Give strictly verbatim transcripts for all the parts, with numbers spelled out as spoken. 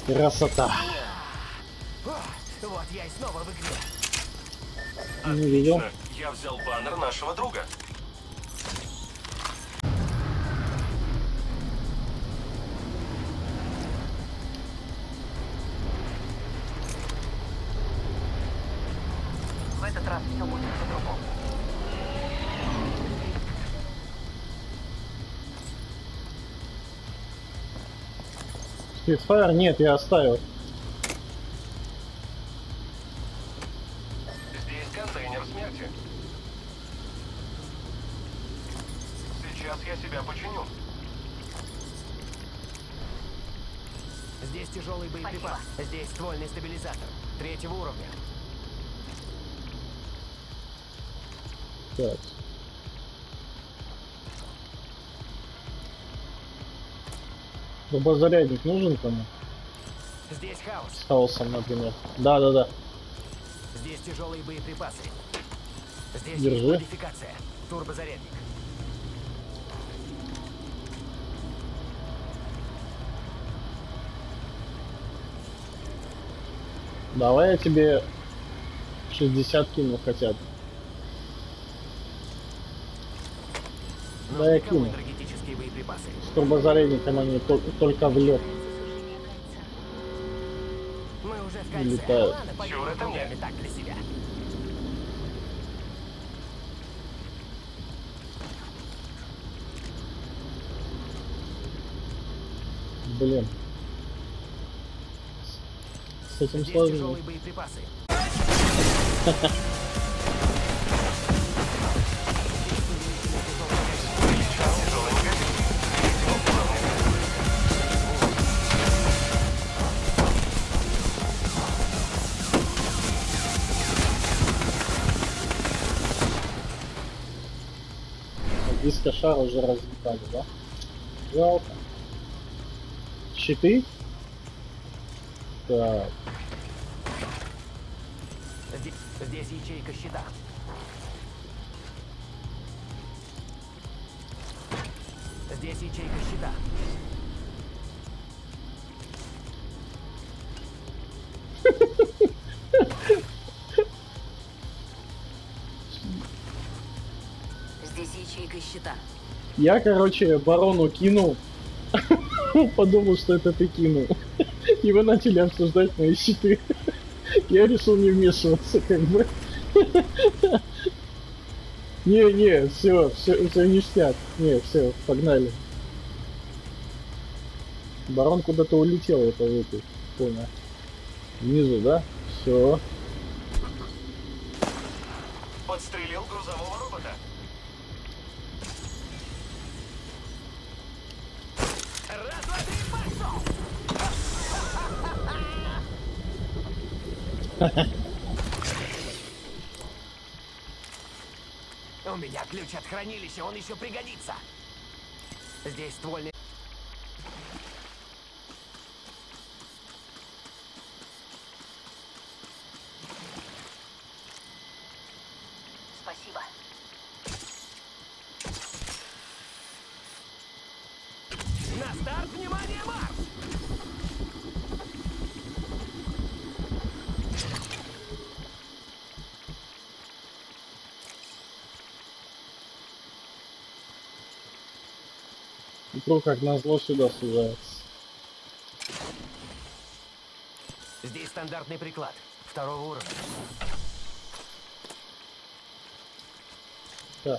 Красота. Вот я и снова в игре. Не видел. Я взял баннер нашего друга. В этот раз все будет по-другому. Спидфайр нет, я оставил. Здесь контейнер смерти. Сейчас я себя починю. Здесь тяжелый боеприпас. Здесь ствольный стабилизатор. Третьего уровня. Так. Трубозарядник нужен кому? Здесь хаос. С хаосом, например. Да, да, да. Здесь тяжелые боеприпасы. Здесь Держи. есть модификация. Турбозарядник. Давай я тебе шестьдесят кину хотя бы. Да, я кину. Энергетические боеприпасы. С турбозарядником они то только в лед Мы уже в кольце. летают. Ладно, Чур, пойдем это мне. так для себя. Блин. С этим Здесь сложно. тяжелые боеприпасы. Диско шар уже разлетали, да? Жалко. Щиты? Так. Здесь, здесь ячейка щита. Здесь ячейка щита. Здесь ячейка щита. Я, короче, барону кинул. Подумал, что это ты кинул. И вы начали обсуждать мои щиты. Я решил не вмешиваться, как бы. Не-не, все, все, все ништяк. Не, все, погнали. Барон куда-то улетел, это выпил. Понял. Внизу, да? Все. Подстрелил грузового робота. Раз, два, три, пошел! У меня ключ от хранилища, он еще пригодится. Здесь ствольный. Спасибо. На старт, внимание, марш! И круг, как назло, сюда сужается. Здесь стандартный приклад. Второго уровня. Так.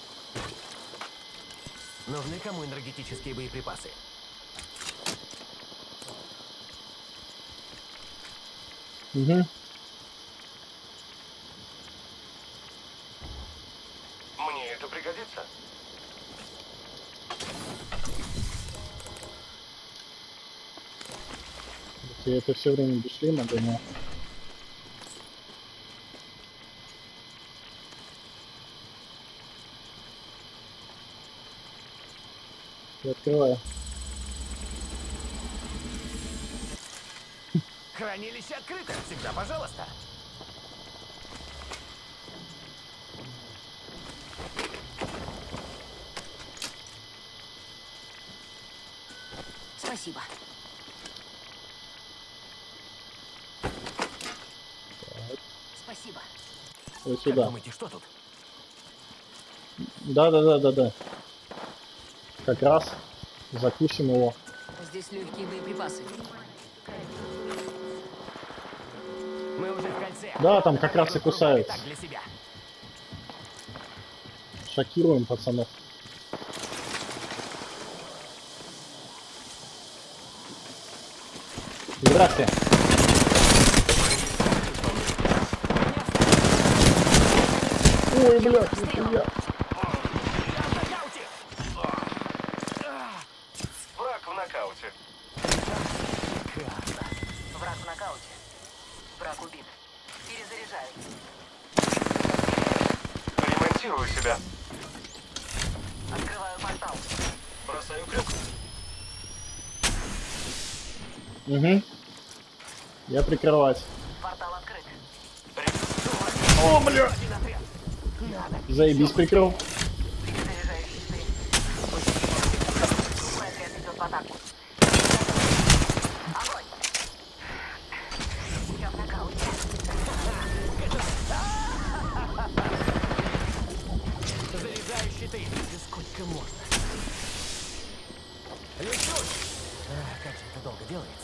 Нужны кому энергетические боеприпасы? Угу. Мне это пригодится. Я это все время без шлема гонял. Я открываю. Хранилище открыто. Всегда пожалуйста. Спасибо. Спасибо. Вот Как сюда. думаете, что тут? Да, да, да, да, да. Как раз закусим его. Здесь легкие боеприпасы. Мы уже в кольце. Да, там как Давай раз и круг кругами, кусаются. так для себя. Шокируем пацанов. Здрасте. Ой, блядь, нихуя. Враг в нокауте. Враг в нокауте. Враг убит. Перезаряжаю. Ремонтирую себя. Открываю портал. Бросаю крюк. Угу. Я прикрывать. Портал открыт. О, бля. Один отряд. Надо. Заебись прикрыл. Перезаряжаю щиты. Другой отряд идет в атаку. Огонь! Я в нокауте. Заряжаю щиты. Да сколько можно? Лечу! А, как же это долго делается?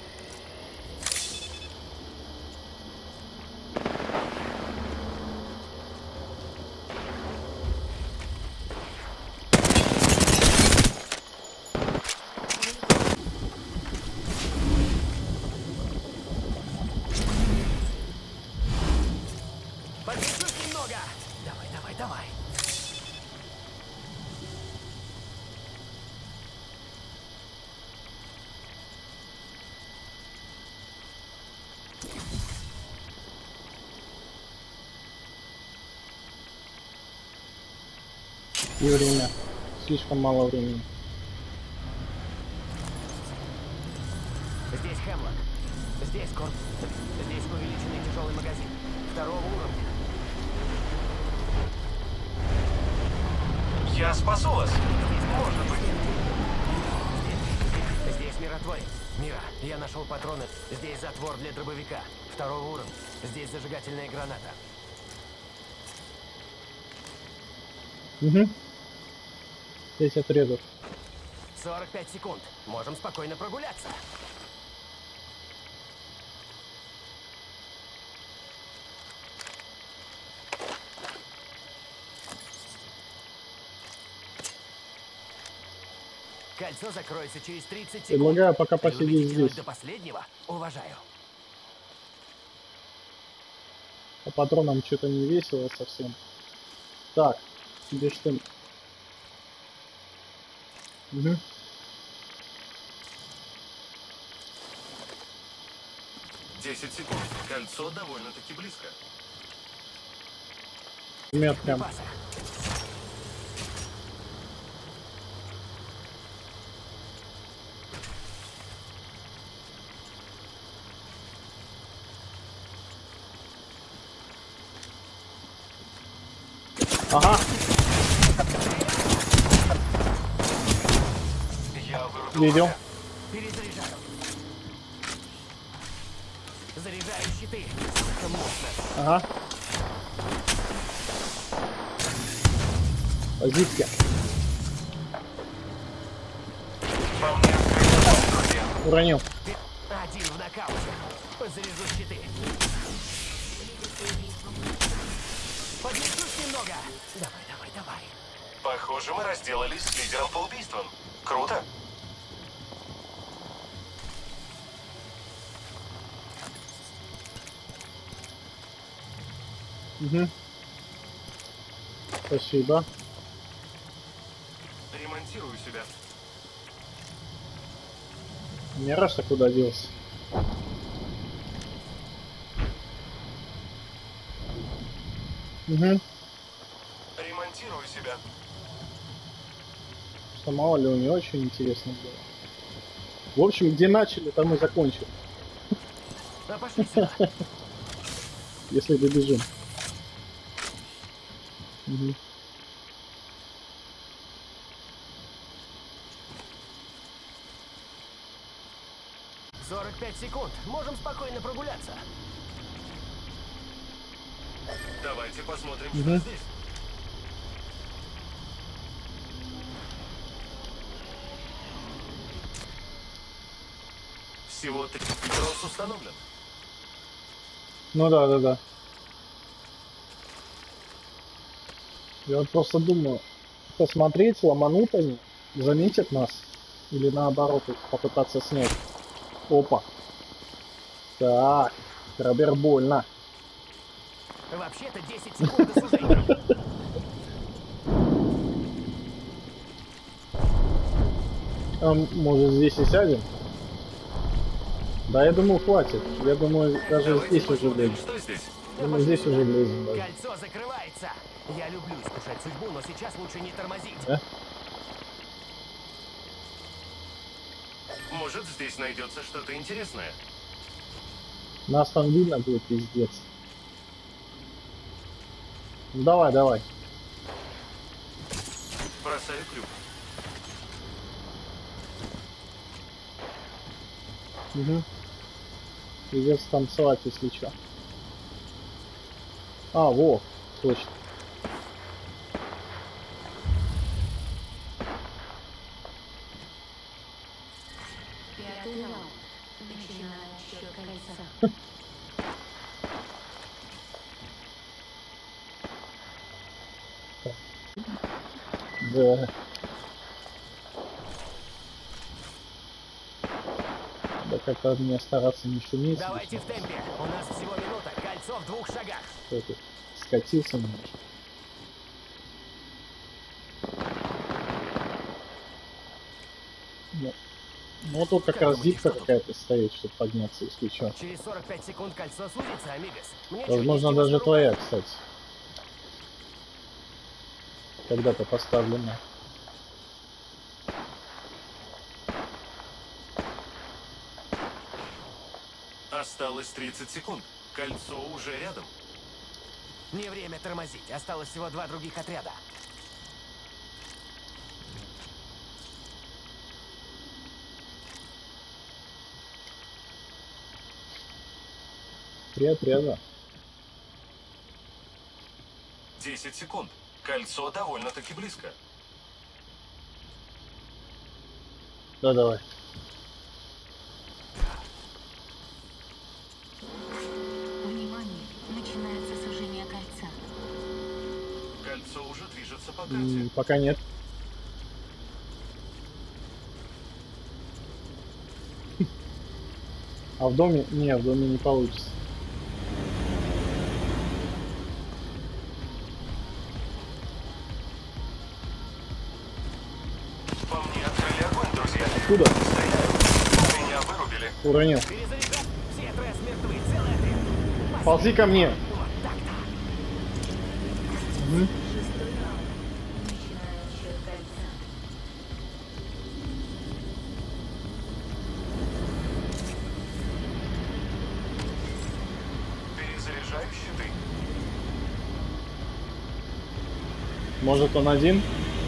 Подержусь немного! Давай, давай, давай! И время. Слишком мало времени. Здесь Хемлок. Здесь корт. Здесь увеличенный тяжелый магазин. Второго уровня. Я спасу вас. Может быть. Здесь миротворец. Мира, я нашел патроны. Здесь затвор для дробовика. Второго уровня. Здесь зажигательная граната. Угу. Здесь отрезов. сорок пять секунд. Можем спокойно прогуляться. Кольцо закроется через тридцать секунд. Предлагаю пока Вы посидеть любите тянуть здесь. до последнего? Уважаю. По патронам что-то не весело совсем. Так, где что? Угу. десять секунд. Кольцо довольно-таки близко. Метка. Припасы. Ага, Я вырубил видел. врага. Перезаряжаю. Заряжаю щиты. Сколько можно. Ага. Позиция. По мне открыто. Уронил. Один в нокауте. Подзаряжу щиты. Поднесусь немного. Давай, давай, давай. Похоже, мы разделались с лидером по убийствам. Круто. Угу. Спасибо. Ремонтирую себя. Мираша куда делся? Угу. Ремонтирую себя. Что мало ли у него очень интересно было. В общем, где начали, там и закончим. А пошли сюда. Если добежим. Угу. сорок пять секунд. Можем спокойно прогуляться. Давайте посмотрим, Мгм. что здесь. Всего три. Трос установлен. Ну да, да, да. Я вот просто думаю, посмотреть, ломанут они, заметят нас, или наоборот их попытаться снять. Опа. Так, Робер больно. Вообще-то десять секунд до сужения. А может здесь и сядем? Да, я думаю, хватит. Я думаю, даже Давайте здесь уже посмотрим, влезем. что здесь. Думаю, здесь уже влезем даже. Кольцо закрывается. Я люблю искушать судьбу, но сейчас лучше не тормозить. Да? Может, здесь найдется что-то интересное. Нас там видно будет пиздец. Ну, давай, давай. Бросаю крюк. Угу. Придется танцевать, если что. А, во, точно. Пятый раунд. Начинаем счет кольца. Да. Да как-то мне стараться не шуметь. Давайте в темпе. У нас всего минута. Кольцо в двух шагах. Кто тут скатился немножко. Ну, ну тут как Как раз думаете, зипка что тут? какая-то стоит, чтобы подняться, если что. Через сорок пять секунд кольцо сузится, амигос. Мне Возможно, чё, даже нести твоя, вас кстати. Когда-то поставлена. Осталось тридцать секунд. Кольцо уже рядом. рукой? Не время тормозить. Осталось всего два других отряда. Три отряда. десять секунд. Кольцо довольно-таки близко. Да, давай. Внимание, начинается сужение кольца. Кольцо уже движется по М, карте. пока нет. А в доме? Не, в доме не получится. По мне открыли огонь, друзья. Откуда? Стреляют. Меня вырубили. Уронил. Перезаряжай. Все трое мертвы. Целый отряд. Ползи ко мне. Вот так-то. Мгм. Шестой раунд. Начинаем счет кольца. Перезаряжаю щиты. Может он один?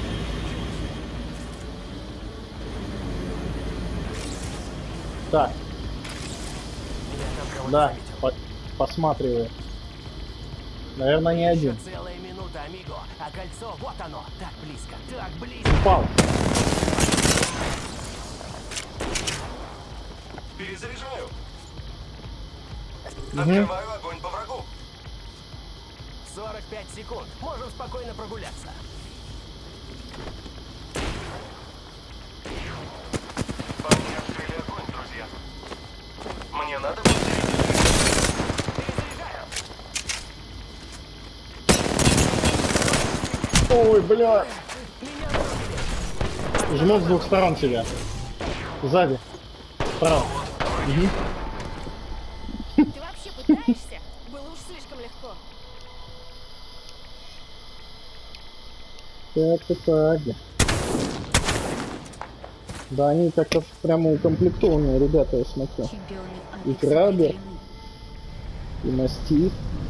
Так, Я там кого-то да, заметил. по- посматриваю. Наверное, не Еще один. целая минута, амиго. А кольцо, вот оно. Так близко. Так близко. Упал. Перезаряжаю. Мгм. Открываю огонь по врагу. сорок пять секунд. Можем спокойно прогуляться. По мне открыли огонь, друзья. Мне надо будет Перезаряжаю. Ой, бля. Меня вырубили. Жмут с двух сторон тебя. Сзади. Справа. Мгм. Ты вообще пытаешься? Было уж слишком легко. Так, так, так. Да, они как-то прямо укомплектованные ребята, я смотрю. Чемпионы И Алекс Крабер. определены. И Мастиф.